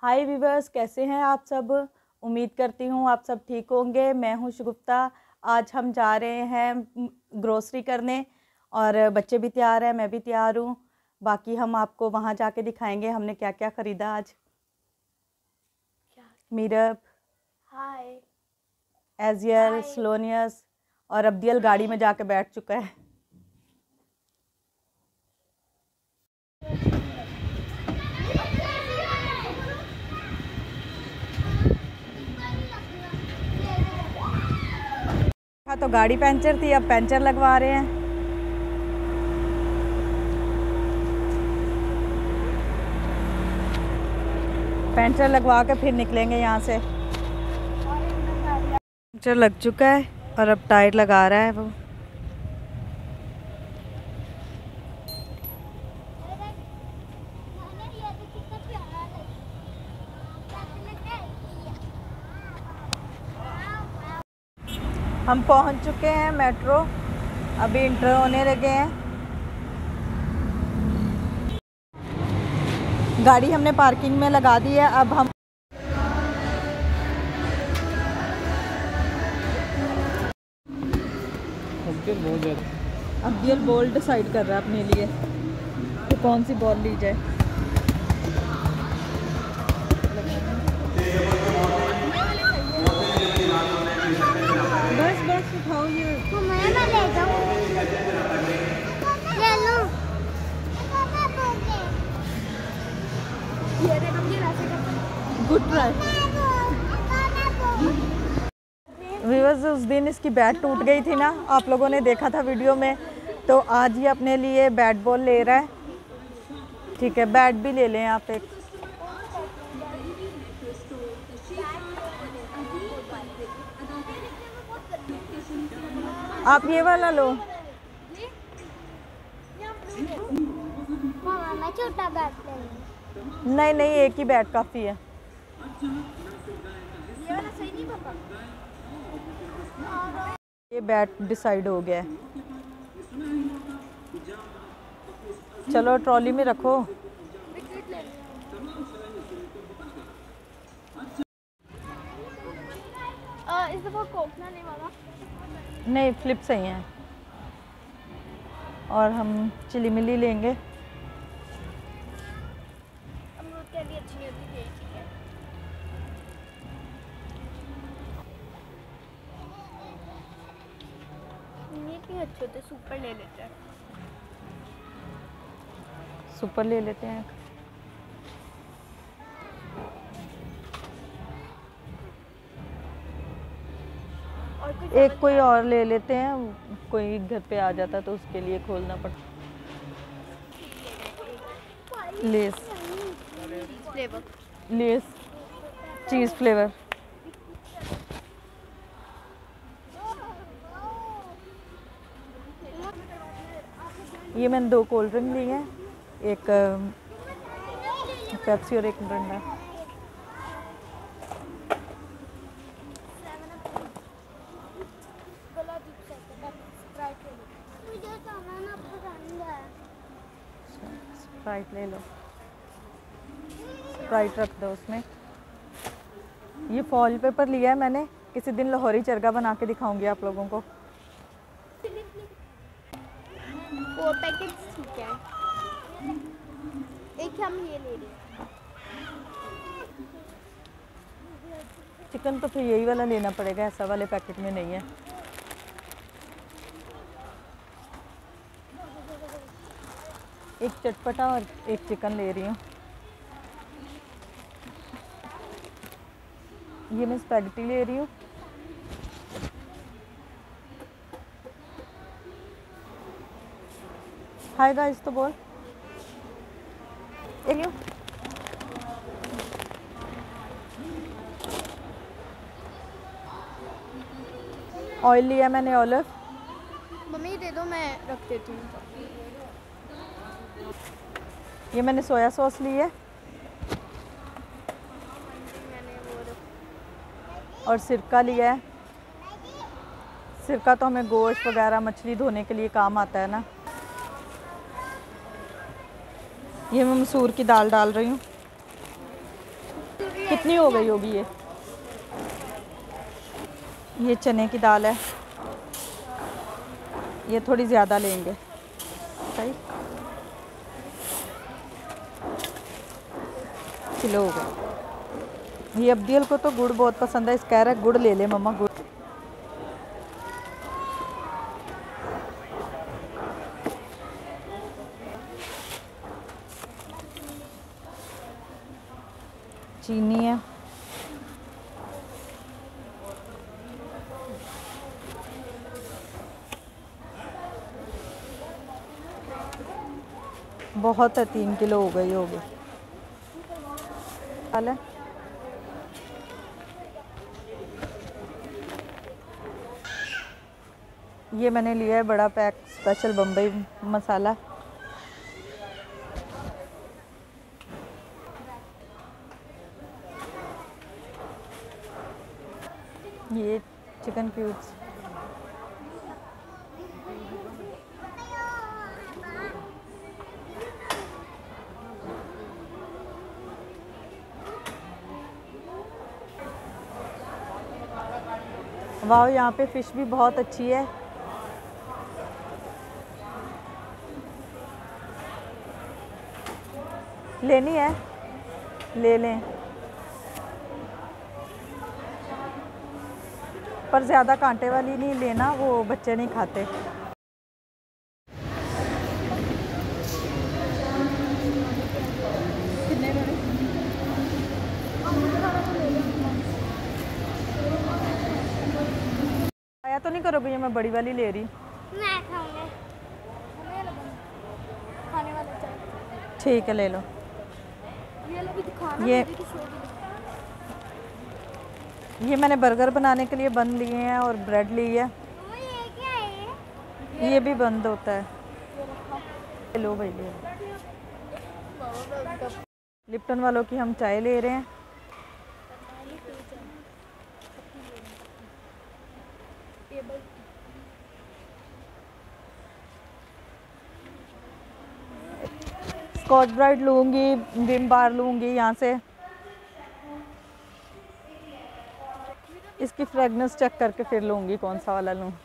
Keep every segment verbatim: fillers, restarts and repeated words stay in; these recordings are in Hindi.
हाय वीवर्स, कैसे हैं आप सब। उम्मीद करती हूँ आप सब ठीक होंगे। मैं हूँ शुगुफ्ता। आज हम जा रहे हैं ग्रोसरी करने और बच्चे भी तैयार हैं, मैं भी तैयार हूँ। बाकी हम आपको वहाँ जाके दिखाएंगे हमने क्या क्या ख़रीदा आज। मीरब, हाय, एजियल, स्लोनियस और अब्दियल गाड़ी में जाके बैठ चुका है। हाँ, तो गाड़ी पंचर थी, अब पंचर लगवा रहे हैं। पंचर लगवा के फिर निकलेंगे यहाँ से। पंचर लग चुका है और अब टायर लगा रहा है वो। हम पहुँच चुके हैं मेट्रो, अभी इंटर होने लगे हैं। गाड़ी हमने पार्किंग में लगा दी है। अब हम अब्दियल बॉल डिसाइड कर रहा है अपने लिए कि कौन सी बॉल ली जाए। बस बस उठाओ ये। तो मैं मैं ले जाऊं, ले लो। ये देखो ये रास्ते का गुड ट्राई। व्यूअर्स, उस दिन इसकी बैट टूट गई थी ना, आप लोगों ने देखा था वीडियो में, तो आज ये अपने लिए बैट बॉल ले रहा है। ठीक है, बैट भी ले लें आप एक। आप ये वाला लो। मामा मैं छोटा बैट ले लूं। नहीं नहीं, एक ही बैट काफ़ी है। ये वाला सही नहीं पापा। ये बैट डिसाइड हो गया है। चलो ट्रॉली में रखो। आ, इस दफा कोकना नहीं वाला। नहीं, फ्लिप सही है। और हम चिली मिली लेंगे। अमरूद के लिए अच्छी होती है, ठीक है। ये भी अच्छे होते, सुपर ले लेते हैं। सुपर ले लेते हैं। और कोई एक समझ कोई नहीं आ और ले लेते हैं, कोई घर पे आ जाता तो उसके लिए खोलना पड़ता। Lay's flavour. Lay's cheese flavour. ये मैंने दो कोल्ड ड्रिंक ली हैं, एक पेप्सी और एक मिरिंडा। स्प्राइट ले लो, स्प्राइट रख दो उसमें। ये फॉल पेपर लिया है मैंने, किसी दिन लाहौरी चरगा बना के दिखाऊंगी आप लोगों को। फोर पैकेट्स ठीक है। एक हम ये ले रहे हैं। चिकन तो फिर यही वाला लेना पड़ेगा, ऐसा वाले पैकेट में नहीं है। एक चटपटा और एक चिकन ले रही हूँ। ये मैं स्पैगेटी ले रही हूँ। हाय गाइस तो बोल। एक ऑयल लिया मैंने, ऑलिव। मम्मी दे दो, मैं रख देती हूँ। ये मैंने सोया सॉस ली है मैंने वो रख। और सिरका लिया है। सिरका तो हमें गोश्त वगैरह मछली धोने के लिए काम आता है ना। ये मैं मसूर की दाल डाल रही हूँ। कितनी हो गई होगी ये? ये चने की दाल है, ये थोड़ी ज़्यादा लेंगे। सही, किलो हो गए। ये अब्दियल को तो गुड़ बहुत पसंद है, इस कह रहा है गुड़ ले ले मम्मा गुड़। चीनी है, बहुत है, तीन किलो हो गई होगी। हाल है, ये मैंने लिया है बड़ा पैक स्पेशल बम्बई मसाला। ये चिकन क्यूब्स, वाह यहाँ पे फ़िश भी बहुत अच्छी है। लेनी है ले लें, पर ज़्यादा कांटे वाली नहीं लेना, वो बच्चे नहीं खाते। आया तो नहीं करोगे? ये मैं बड़ी वाली ले रही। मैं खाऊंगा, खाने वाला चाहिए। ठीक है ले लो। ये लो भी दिखाना, ये मुझे किसी और को ये मैंने बर्गर बनाने के लिए बन लिए हैं और ब्रेड ली है। दिखाना। ये क्या है? ये भी बंद होता है। ले लो भाई ले लो। लिप्टन वालों की हम चाय ले रहे हैं। स्कॉच ब्राइट लूँगी, विम बार लूँगी यहाँ से। इसकी फ्रेगनेंस चेक करके फिर लूँगी कौन सा वाला लूँ।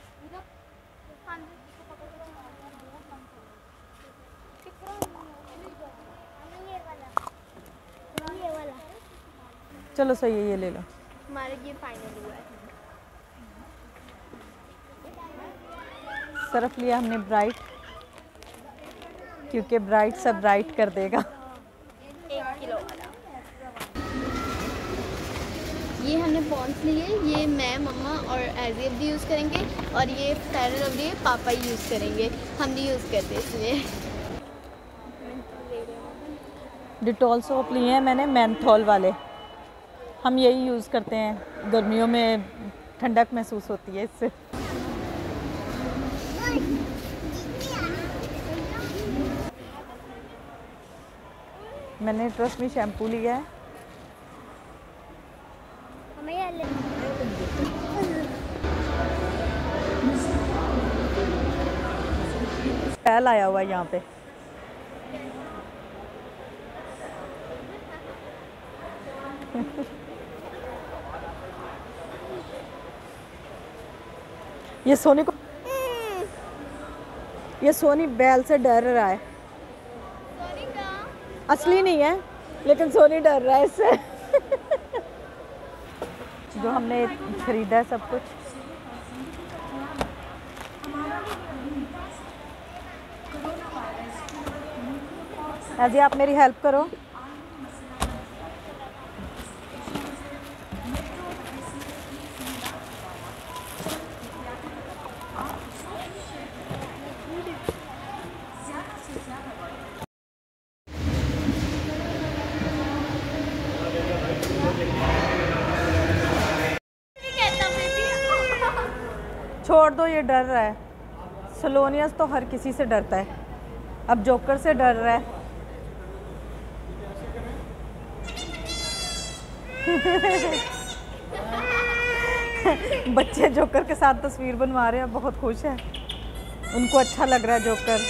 ये वाला चलो सही है, ये ले लो। हमारे ये फाइनल हुआ है। सरफ लिया हमने ब्राइट, क्योंकि ब्राइट सब ब्राइट कर देगा। एक किलो वाला। ये हमने पॉन्स लिए, ये मैं मम्मा और एजियब भी यूज़ करेंगे, और ये फेयर लवली पापा ही यूज़ करेंगे, हम नहीं यूज़ करते इसलिए। डिटॉल सोप लिए हैं मैंने, मेंथॉल वाले। हम यही यूज़ करते हैं, गर्मियों में ठंडक महसूस होती है इससे। मैंने ट्रस्ट मी शैम्पू लिया है। स्पेल आया हुआ है यहाँ पे। ये सोनी को, ये सोनी बैल से डर रहा है। असली नहीं है, लेकिन सोनी डर रहा है इससे। जो हमने खरीदा है सब कुछ। अजी आप मेरी हेल्प करो। छोड़ दो, ये डर रहा है। सलोनियस तो हर किसी से डरता है, अब जोकर से डर रहा है। बच्चे जोकर के साथ तस्वीर बनवा रहे हैं, बहुत खुश है, उनको अच्छा लग रहा है जोकर।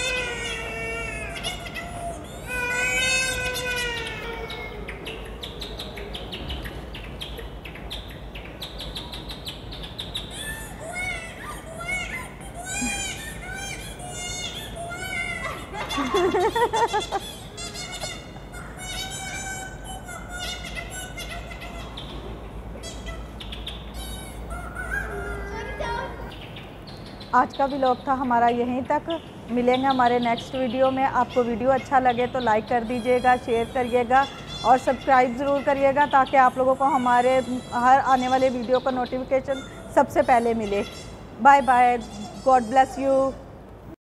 आज का व्लॉग था हमारा यहीं तक। मिलेंगे हमारे नेक्स्ट वीडियो में। आपको वीडियो अच्छा लगे तो लाइक कर दीजिएगा, शेयर करिएगा और सब्सक्राइब ज़रूर करिएगा, ताकि आप लोगों को हमारे हर आने वाले वीडियो का नोटिफिकेशन सबसे पहले मिले। Bye bye, God bless you.